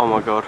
Oh my god.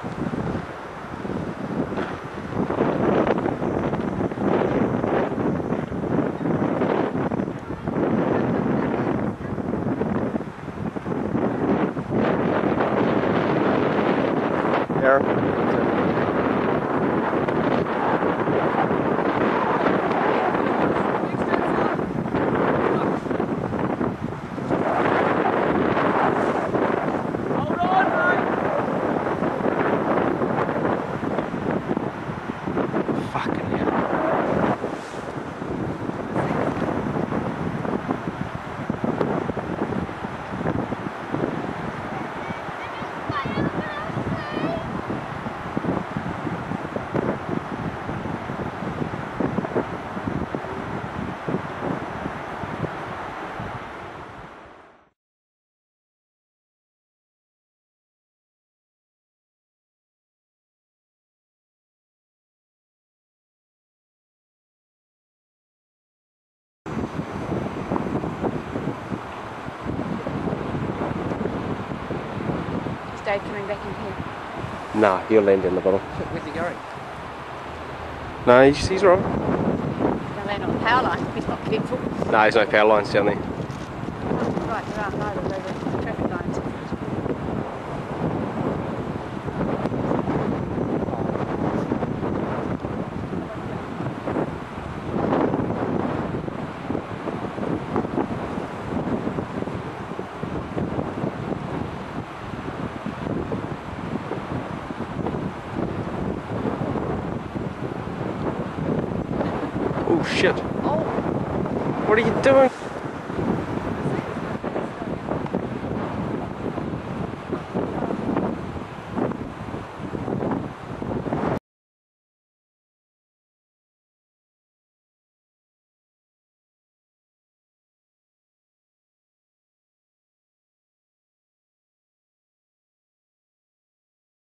Dave coming back in here? Nah, he'll land in the bottom. Where's he going? No, he's right. He'll land on the power line if he's not careful. No, there's no power lines down there. Right, there are no, there are traffic lines. Oh shit. Oh, What are you doing?